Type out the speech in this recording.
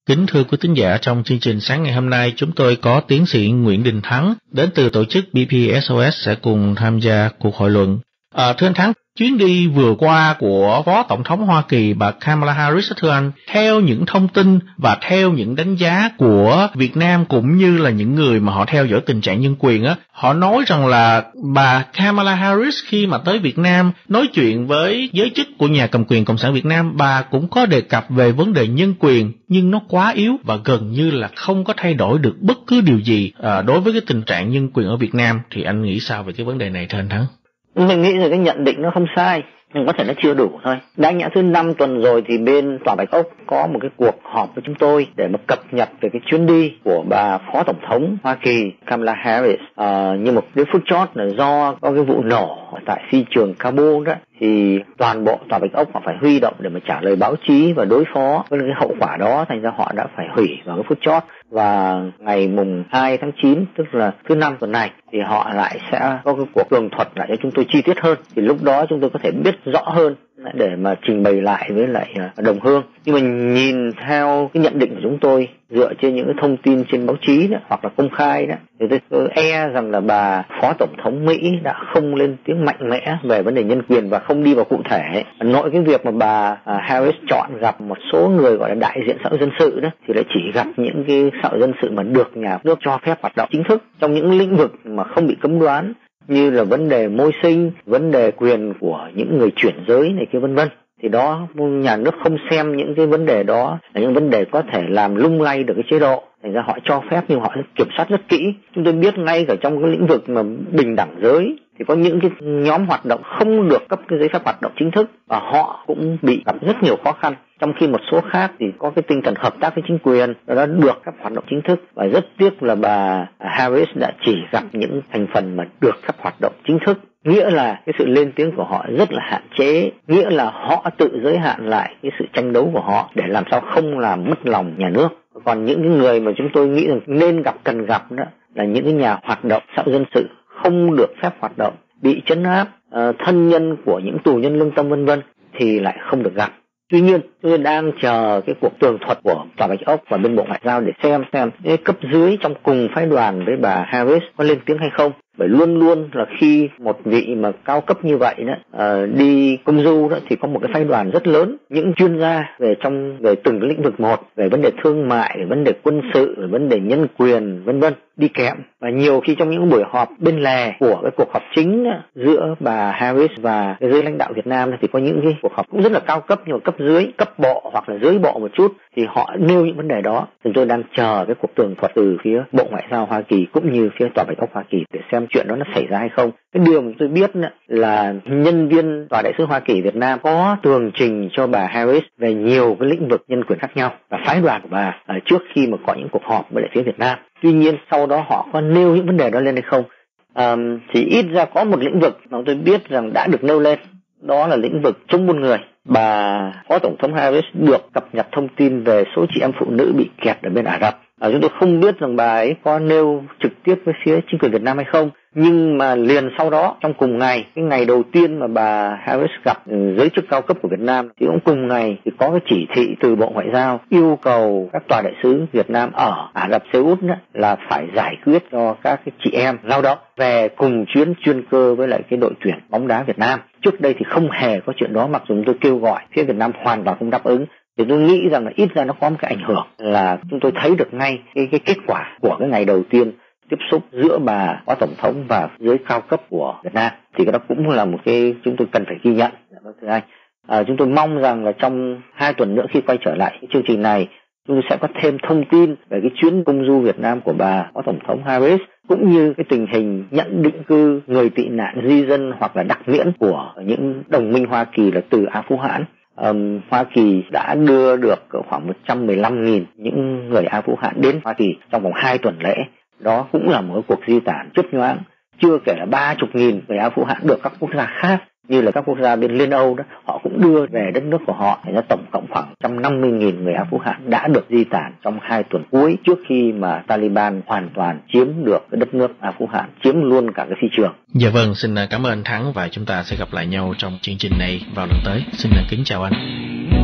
Kính thưa quý thính giả, trong chương trình sáng ngày hôm nay, chúng tôi có tiến sĩ Nguyễn Đình Thắng đến từ tổ chức BPSOS sẽ cùng tham gia cuộc hội luận. Thưa anh Thắng, chuyến đi vừa qua của Phó Tổng thống Hoa Kỳ bà Kamala Harris, thưa anh, theo những thông tin và theo những đánh giá của Việt Nam cũng như là những người mà họ theo dõi tình trạng nhân quyền á, họ nói rằng là bà Kamala Harris khi mà tới Việt Nam nói chuyện với giới chức của nhà cầm quyền Cộng sản Việt Nam, bà cũng có đề cập về vấn đề nhân quyền nhưng nó quá yếu và gần như là không có thay đổi được bất cứ điều gì đối với cái tình trạng nhân quyền ở Việt Nam. Thì anh nghĩ sao về cái vấn đề này thưa anh Thắng? Mình nghĩ là cái nhận định nó không sai, nhưng có thể nó chưa đủ thôi. Đáng nhẽ thứ 5 tuần rồi thì bên Tòa Bạch Ốc có một cái cuộc họp với chúng tôi để mà cập nhật về cái chuyến đi của bà Phó Tổng thống Hoa Kỳ Kamala Harris. Nhưng một cái phút chót là do có cái vụ nổ tại phi trường Kabul đó, thì toàn bộ Tòa Bạch Ốc họ phải huy động để mà trả lời báo chí và đối phó với cái hậu quả đó, thành ra họ đã phải hủy vào cái phút chót. Và ngày mùng 2 tháng 9, tức là thứ 5 tuần này, thì họ lại sẽ có cái cuộc tường thuật lại cho chúng tôi chi tiết hơn. Thì lúc đó chúng tôi có thể biết rõ hơn để mà trình bày lại với lại đồng hương. Nhưng mà nhìn theo cái nhận định của chúng tôi dựa trên những cái thông tin trên báo chí đó, hoặc là công khai đó, thì tôi e rằng là bà Phó Tổng thống Mỹ đã không lên tiếng mạnh mẽ về vấn đề nhân quyền và không đi vào cụ thể. Nội cái việc mà bà Harris chọn gặp một số người gọi là đại diện xã hội dân sự đó, thì lại chỉ gặp những cái xã hội dân sự mà được nhà nước cho phép hoạt động chính thức trong những lĩnh vực mà không bị cấm đoán, như là vấn đề môi sinh, vấn đề quyền của những người chuyển giới này kia vân vân. Thì đó, nhà nước không xem những cái vấn đề đó là những vấn đề có thể làm lung lay được cái chế độ, thành ra họ cho phép nhưng họ kiểm soát rất kỹ. Chúng tôi biết ngay cả trong cái lĩnh vực mà bình đẳng giới thì có những cái nhóm hoạt động không được cấp cái giấy phép hoạt động chính thức và họ cũng bị gặp rất nhiều khó khăn. Trong khi một số khác thì có cái tinh thần hợp tác với chính quyền đã được các hoạt động chính thức. Và rất tiếc là bà Harris đã chỉ gặp những thành phần mà được các hoạt động chính thức. Nghĩa là cái sự lên tiếng của họ rất là hạn chế, nghĩa là họ tự giới hạn lại cái sự tranh đấu của họ để làm sao không làm mất lòng nhà nước. Còn những cái người mà chúng tôi nghĩ rằng nên gặp, cần gặp đó là những cái nhà hoạt động xã hội dân sự không được phép hoạt động, bị trấn áp, thân nhân của những tù nhân lương tâm vân vân thì lại không được gặp. Tuy nhiên, tôi đang chờ cái cuộc tường thuật của Tòa Bạch Ốc và bên Bộ Ngoại giao để xem cái cấp dưới trong cùng phái đoàn với bà Harris có lên tiếng hay không. Bởi luôn luôn là khi một vị mà cao cấp như vậy đó đi công du đó thì có một cái phái đoàn rất lớn, những chuyên gia về từng lĩnh vực một, về vấn đề thương mại, về vấn đề quân sự, về vấn đề nhân quyền vân vân đi kèm. Và nhiều khi trong những buổi họp bên lề của cái cuộc họp chính đó, giữa bà Harris và cái giới lãnh đạo Việt Nam thì có những cái cuộc họp cũng rất là cao cấp, nhưng mà cấp dưới, cấp bộ hoặc là dưới bộ một chút thì họ nêu những vấn đề đó. Chúng tôi đang chờ cái cuộc tường thuật từ phía Bộ Ngoại giao Hoa Kỳ cũng như phía Tòa Bạch Ốc Hoa Kỳ để xem chuyện đó nó xảy ra hay không. Cái điều mà tôi biết là nhân viên Tòa Đại sứ Hoa Kỳ Việt Nam có tường trình cho bà Harris về nhiều cái lĩnh vực nhân quyền khác nhau và phái đoàn của bà trước khi mà có những cuộc họp với lại phía Việt Nam. Tuy nhiên sau đó họ có nêu những vấn đề đó lên hay không? Thì ít ra có một lĩnh vực mà tôi biết rằng đã được nêu lên, đó là lĩnh vực chống buôn người. Bà Phó Tổng thống Harris được cập nhật thông tin về số chị em phụ nữ bị kẹt ở bên Ả Rập. Chúng tôi không biết rằng bà ấy có nêu trực tiếp với phía chính quyền Việt Nam hay không, nhưng mà liền sau đó trong cùng ngày, cái ngày đầu tiên mà bà Harris gặp giới chức cao cấp của Việt Nam thì cũng cùng ngày thì có cái chỉ thị từ Bộ Ngoại giao yêu cầu các tòa đại sứ Việt Nam ở Ả Rập Xê Út là phải giải quyết cho các cái chị em lao động về cùng chuyến chuyên cơ với lại cái đội tuyển bóng đá Việt Nam. Trước đây thì không hề có chuyện đó, mặc dù tôi kêu gọi phía Việt Nam hoàn toàn không đáp ứng. Thì tôi nghĩ rằng là ít ra nó có một cái ảnh hưởng là chúng tôi thấy được ngay cái kết quả của cái ngày đầu tiên tiếp xúc giữa bà Phó Tổng thống và giới cao cấp của Việt Nam. Thì cái đó cũng là một cái chúng tôi cần phải ghi nhận. Thưa anh, chúng tôi mong rằng là trong 2 tuần nữa khi quay trở lại cái chương trình này, chúng tôi sẽ có thêm thông tin về cái chuyến công du Việt Nam của bà Phó Tổng thống Harris, cũng như cái tình hình nhận định cư, người tị nạn, di dân hoặc là đặc miễn của những đồng minh Hoa Kỳ là từ Á Phú Hãn. Hoa Kỳ đã đưa được khoảng 115.000 những người Á Phú Hãn đến Hoa Kỳ trong vòng 2 tuần lễ. Đó cũng là một cuộc di tản chớp nhoáng. Chưa kể là 30.000 người Á Phú Hãn được các quốc gia khác, như là các quốc gia bên Liên Âu đó, họ cũng đưa về đất nước của họ. Thì nó tổng cộng khoảng 150.000 người Á Phú Hãn đã được di tản trong 2 tuần cuối trước khi mà Taliban hoàn toàn chiếm được cái đất nước Á Phú Hãn, chiếm luôn cả cái phi trường. Dạ vâng, xin cảm ơn anh Thắng và chúng ta sẽ gặp lại nhau trong chương trình này vào lần tới. Xin kính chào anh.